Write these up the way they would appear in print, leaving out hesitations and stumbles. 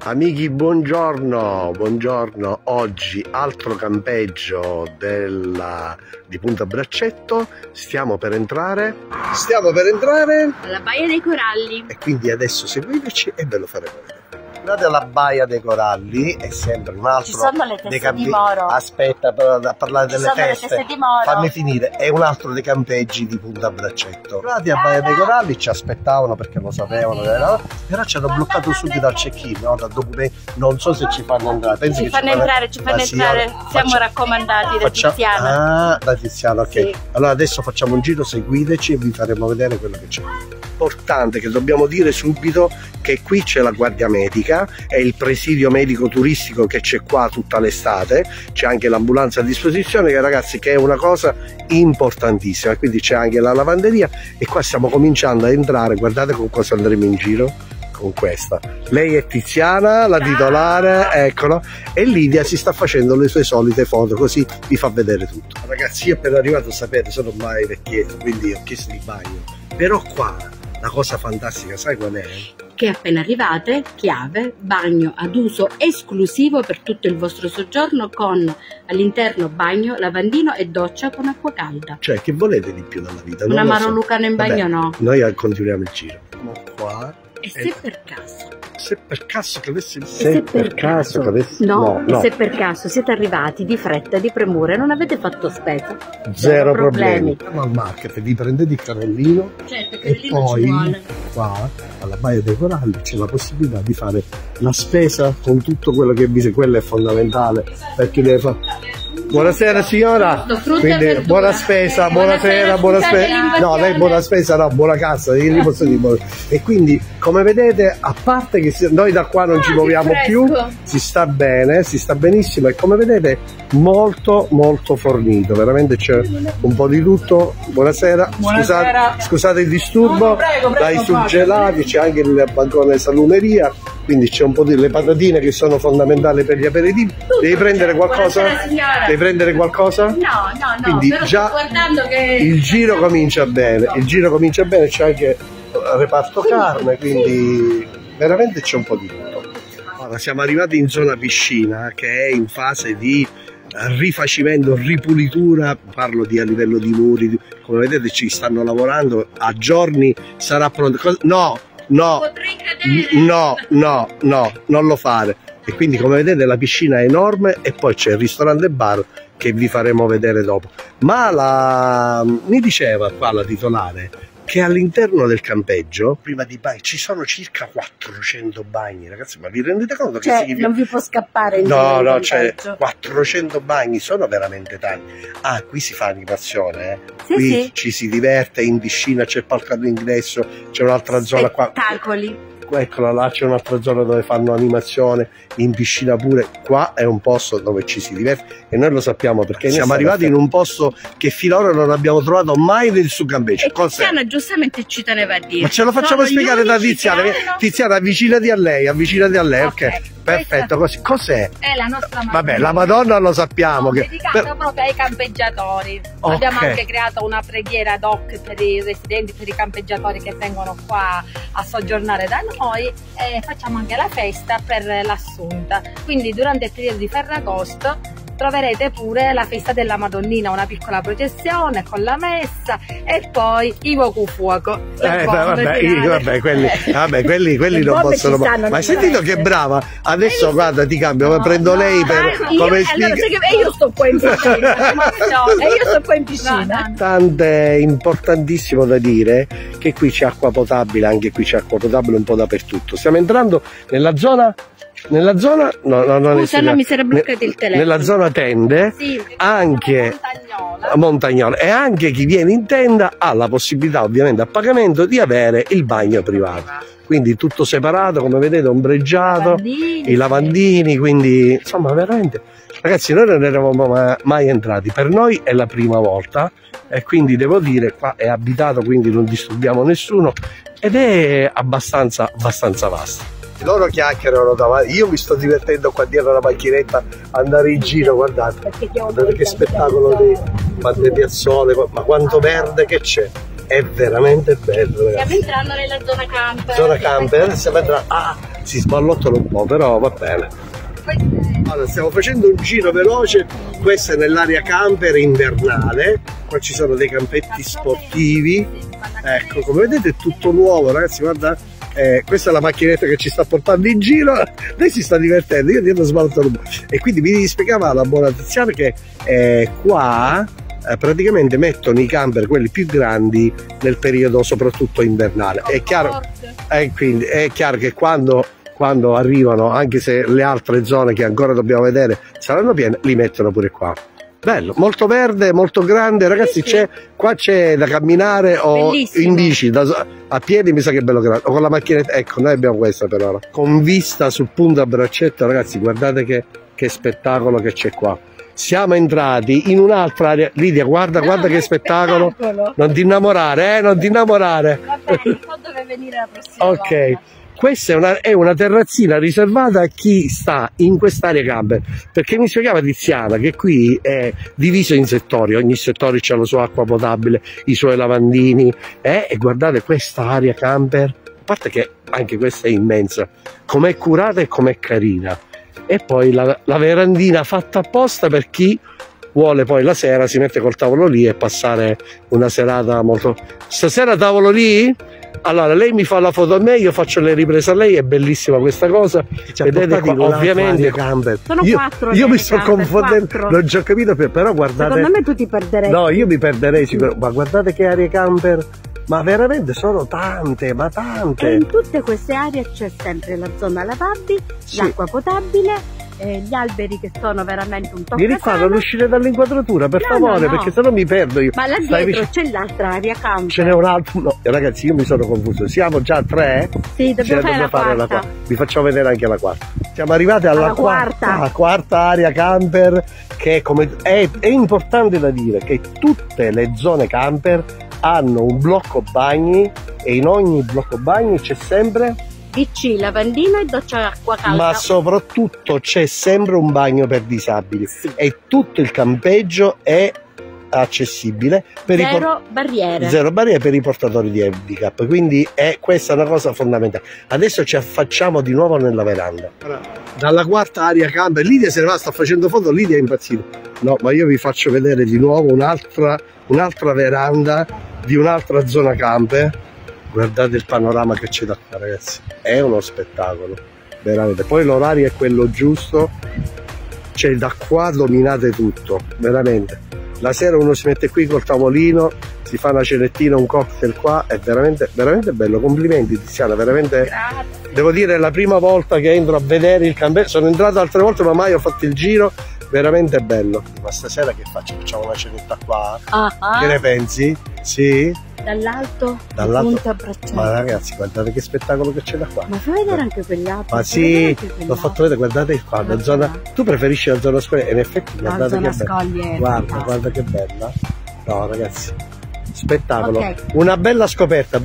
Amici, buongiorno, buongiorno. Oggi altro campeggio di Punta Braccetto. Stiamo per entrare alla Baia dei Coralli, e quindi adesso seguiteci e ve lo faremo vedere. Guardate, la Baia dei Coralli è sempre un altro. Ci sono le teste di moro. Aspetta, però, a parlare delle teste, le teste di moro. fammi finire. È un altro dei campeggi di Punta Braccetto. Guardate, a Baia dei Coralli ci aspettavano perché lo sapevano, però ci hanno bloccato subito al check-in, no? Da documenti. Non so se ci fanno entrare. Pensi ci fanno entrare, siamo raccomandati da Tiziana. Ah, da Tiziana, ok. Sì. Allora adesso facciamo un giro, seguiteci e vi faremo vedere quello che c'è. Importante che dobbiamo dire subito che qui c'è la guardia medica, è il presidio medico turistico che c'è qua tutta l'estate, c'è anche l'ambulanza a disposizione, che ragazzi che è una cosa importantissima, quindi c'è anche la lavanderia e qua stiamo cominciando a entrare. Guardate con cosa andremo in giro, con questa. Lei è Tiziana, la titolare, eccola, e Lidia si sta facendo le sue solite foto, così vi fa vedere tutto. Ragazzi, io appena arrivato, sapete, sono mai vecchietto, quindi ho chiesto di bagno, però qua la cosa fantastica, sai qual è? Che appena arrivate, chiave, bagno ad uso esclusivo per tutto il vostro soggiorno, con all'interno bagno, lavandino e doccia con acqua calda. Cioè, che volete di più dalla vita? Un amaro lucano in bagno. Vabbè, no. Noi continuiamo il giro. Ma qua. E se per caso? Se per caso che avessi... Se per caso siete arrivati di fretta, di premura e non avete fatto spesa, zero problemi. Andiamo al market, vi prendete il carrellino, certo, e poi qua alla Baia dei Coralli c'è la possibilità di fare la spesa con tutto quello che vi... quello è fondamentale per chi deve fare. Buonasera signora, quindi buona spesa, buonasera, buona spesa. No, lei buona spesa, no, buona cassa, io posso dire. E quindi come vedete, a parte che noi da qua non ci muoviamo più, si sta bene, si sta benissimo, e come vedete molto molto fornito, veramente c'è un po' di tutto. Buonasera, scusate il disturbo, dai surgelati, c'è anche il bancone salumeria, quindi c'è un po' di le patatine che sono fondamentali per gli aperitivi. Devi prendere qualcosa? Devi prendere qualcosa? No. Quindi però già sto guardando che il giro comincia bene, c'è anche reparto carne, quindi veramente c'è un po' di tutto. Ora siamo arrivati in zona piscina, che è in fase di rifacimento, ripulitura, parlo di a livello di muri, come vedete ci stanno lavorando, a giorni sarà pronto. No, non lo fare. E quindi come vedete la piscina è enorme e poi c'è il ristorante e bar che vi faremo vedere dopo. Ma mi diceva qua la titolare che all'interno del campeggio, prima di bagni, ci sono circa 400 bagni, ragazzi, ma vi rendete conto che significa? Non vi può scappare il no, c'è 400 bagni, sono veramente tanti. Ah, qui si fa animazione, Sì, qui ci si diverte, in piscina c'è il palco d'ingresso, c'è un'altra zona qua. Spettacoli. Eccola là, c'è un'altra zona dove fanno animazione, in piscina pure. Qua è un posto dove ci si diverte e noi lo sappiamo perché siamo arrivati in un posto che finora non abbiamo trovato mai nel suo campeggio. E Tiziana giustamente ci teneva a dire. Ma ce lo facciamo spiegare da Tiziana. Tiziana, avvicinati a lei, ok. Perfetto, così. Cos'è? È la nostra Madonna. Vabbè, la Madonna lo sappiamo. Dedicata proprio ai campeggiatori. Okay. Abbiamo anche creato una preghiera ad hoc per i residenti, per i campeggiatori che vengono qua a soggiornare da noi, e facciamo anche la festa per l'Assunta. Quindi durante il periodo di Ferragosto troverete pure la festa della Madonnina, una processione con la messa e poi i Voku Fuoco. Vabbè, quelli non possono. Ma hai sentito che brava? Adesso guarda, ti cambio, prendo lei come speaker. E io sto qua in piscina. Tante, importantissimo da dire che qui c'è acqua potabile, anche qui c'è acqua potabile un po' dappertutto. Stiamo entrando nella zona mi si era bloccato il telefono. Nella zona tende, sì, anche Montagnola, e anche chi viene in tenda ha la possibilità, ovviamente a pagamento, di avere il bagno privato, quindi tutto separato, come vedete, ombreggiato, i lavandini, quindi insomma veramente ragazzi noi non eravamo mai entrati, per noi è la prima volta e quindi devo dire qua è abitato, quindi non disturbiamo nessuno ed è abbastanza vasto. Loro chiacchierano davanti, io mi sto divertendo qua dietro la macchinetta, andare in giro, guardate che spettacolo di piazzole, ma quanto verde che c'è, è veramente bello, ragazzi. Stiamo entrando nella zona camper. Zona camper, stiamo entrando, si sballottano un po', però va bene. Allora, stiamo facendo un giro veloce, questa è nell'area camper invernale, qua ci sono dei campetti sportivi, ecco, come vedete è tutto nuovo ragazzi, guarda, questa è la macchinetta che ci sta portando in giro, lei si sta divertendo, io dietro sballottano un po', e quindi mi spiegava la buona Tiziana che qua praticamente mettono i camper, quelli più grandi, nel periodo soprattutto invernale. È chiaro, quindi è chiaro che quando arrivano, anche se le altre zone che ancora dobbiamo vedere saranno piene, li mettono pure qua. Bello, molto verde, molto grande, ragazzi, qua c'è da camminare o in bici, a piedi mi sa che è bello grande, o con la macchinetta, ecco, noi abbiamo questa per ora. Con vista sul punto a braccetto, ragazzi, guardate che spettacolo che c'è qua. Siamo entrati in un'altra area, Lidia, guarda che spettacolo. Non ti innamorare, non ti innamorare. Vabbè, non so dove venire la prossima ok. volta. Questa è una terrazzina riservata a chi sta in quest'area camper, perché mi spiegava Tiziana che qui è diviso in settori, ogni settore ha la sua acqua potabile, i suoi lavandini, e guardate questa area camper, a parte che anche questa è immensa, com'è curata e com'è carina, e poi la verandina fatta apposta per chi vuole poi la sera si mette col tavolo lì e passare una serata molto... Stasera tavolo lì? Allora lei mi fa la foto a me, io faccio le riprese a lei, è bellissima questa cosa. Vedete qua, ovviamente camper. Sono quattro. Io mi sto confondendo, non ci ho capito più, però guardate. Secondo me tu ti perderei. No, io mi perderei sicuro, ma guardate che aree camper. Ma veramente sono tante, ma tante. E in tutte queste aree c'è sempre la zona lavabili, l'acqua potabile, gli alberi che sono veramente un toccasana. Mi rifanno ad uscire dall'inquadratura, per favore, perché sennò mi perdo io. Ma là dietro c'è l'altra area camper. Ce n'è un altro, no, ragazzi, io mi sono confuso. Siamo già a 3? Sì, dobbiamo fare la quarta. Vi facciamo vedere anche la quarta. Siamo arrivati alla quarta area camper, che è importante da dire che tutte le zone camper hanno un blocco bagni, e in ogni blocco bagni c'è sempre DC, lavandino e doccia acqua calda. Ma soprattutto c'è sempre un bagno per disabili, e tutto il campeggio è accessibile per zero barriere per i portatori di handicap, quindi questa è una cosa fondamentale. Adesso ci affacciamo di nuovo nella veranda. Dalla quarta area camper, Lidia se ne va, sta facendo foto, Lidia è impazzita. No, ma io vi faccio vedere di nuovo un'altra veranda di un'altra zona camper. Guardate il panorama che c'è da qua, ragazzi, è uno spettacolo veramente. Poi l'orario è quello giusto, cioè da qua dominate tutto veramente. La sera uno si mette qui col tavolino, si fa una cenettina, un cocktail qua, è veramente bello. Complimenti Tiziana, veramente. Grazie. Devo dire, è la prima volta che entro a vedere il camper, sono entrato altre volte ma mai ho fatto il giro, veramente bello. Ma stasera che faccio? Facciamo una cenetta qua? Che ne pensi? Sì? Dall'alto punto a braccetto. Ma ragazzi, guardate che spettacolo che c'è da qua. Ma fai vedere anche quegli altri. Ma sì, l'ho fatto vedere, guardate qua, la zona. Tu preferisci la zona scoglie? In effetti guardate che bella. Guarda che bella. No ragazzi, spettacolo. Una bella scoperta.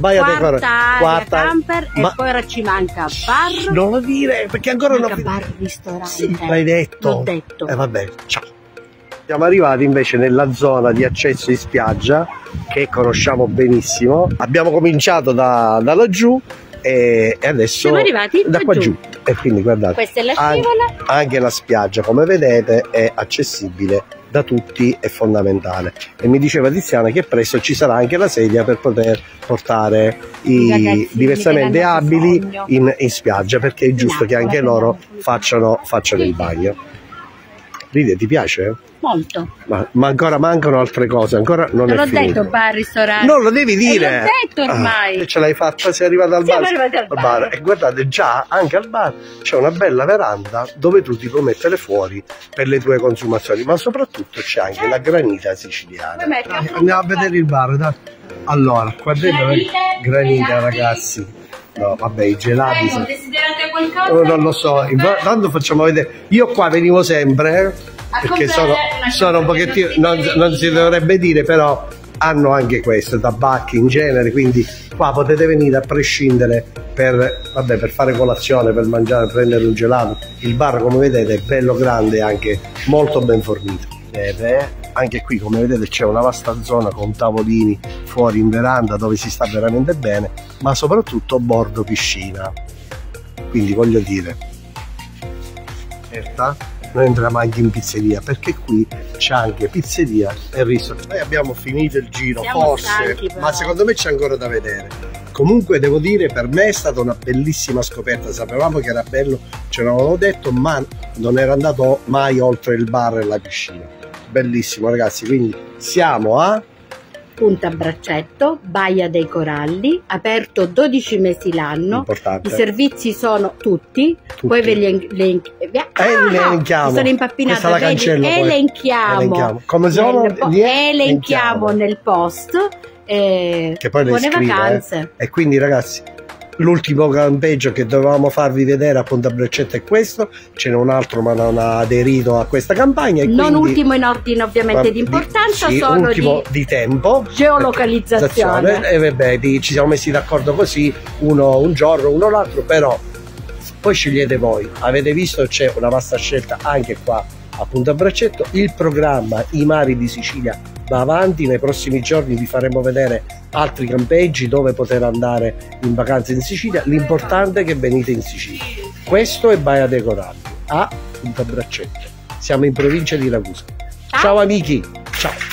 Quarta camper, e poi ora ci manca bar. Non lo dire, perché ancora non bar, ristorante. Sì, l'hai detto. L'ho detto. Vabbè, ciao. Siamo arrivati invece nella zona di accesso in spiaggia, che conosciamo benissimo. Abbiamo cominciato da laggiù e adesso siamo arrivati da qua giù. E quindi guardate, questa è la scivola. Anche la spiaggia, come vedete, è accessibile da tutti, è fondamentale. E mi diceva Tiziana che presto ci sarà anche la sedia per poter portare i diversamente abili in spiaggia, perché è giusto che anche loro facciano il bagno. Lidia, ti piace? Molto. Ma ancora mancano altre cose, ancora non è finito. Non l'ho detto bar, ristorante. Non lo devi dire. L'ho detto ormai. Ce l'hai fatta, sei arrivata al bar. Siamo arrivati al bar. E guardate, già anche al bar c'è una bella veranda dove tu ti puoi mettere fuori per le tue consumazioni, ma soprattutto c'è anche la granita siciliana. Andiamo a vedere il bar, dai. Allora, qua dentro granita, ragazzi. No, vabbè, i gelati. Desiderate qualcosa? Non lo so, tanto facciamo vedere. Io qua venivo sempre, perché sono un pochettino, non si dovrebbe dire, però hanno anche questo, tabacchi in genere, quindi qua potete venire a prescindere per fare colazione, per mangiare, prendere un gelato. Il bar, come vedete, è bello grande e anche molto ben fornito. Anche qui, come vedete, c'è una vasta zona con tavolini fuori in veranda dove si sta veramente bene, ma soprattutto bordo piscina. quindi voglio dire, noi entriamo anche in pizzeria, perché qui c'è anche pizzeria e ristorante. Noi abbiamo finito il giro, forse, stanchi, ma secondo me c'è ancora da vedere. Comunque devo dire, per me è stata una bellissima scoperta. Sapevamo che era bello, ce l'avevamo detto, ma non era andato mai oltre il bar e la piscina. Bellissimo ragazzi, quindi siamo a Punta Braccetto, Baia dei Coralli, aperto 12 mesi l'anno. I servizi sono tutti. Poi ve li elenchiamo. Sono impappinata. La cancello, elenchiamo. Come sono? Elenchiamo nel post. Che poi buone vacanze. E quindi ragazzi, l'ultimo campeggio che dovevamo farvi vedere a Punta Braccetto è questo. Ce n'è un altro ma non ha aderito a questa campagna, e non quindi, ultimo in ordine ovviamente di importanza, sì, sono ultimo di tempo, geolocalizzazione, e vabbè, ci siamo messi d'accordo così, uno un giorno, uno l'altro, però poi scegliete voi. Avete visto, c'è una vasta scelta anche qua a Punta Braccetto. Il programma I Mari di Sicilia va avanti, nei prossimi giorni vi faremo vedere altri campeggi dove poter andare in vacanza in Sicilia. L'importante è che venite in Sicilia. Questo è Baia dei Coralli a Punta Braccetto, siamo in provincia di Ragusa. Ciao amici, ciao.